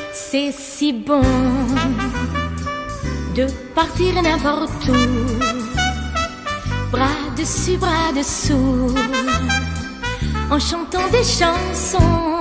C'est si bon de partir n'importe où, bras dessus, bras dessous, en chantant des chansons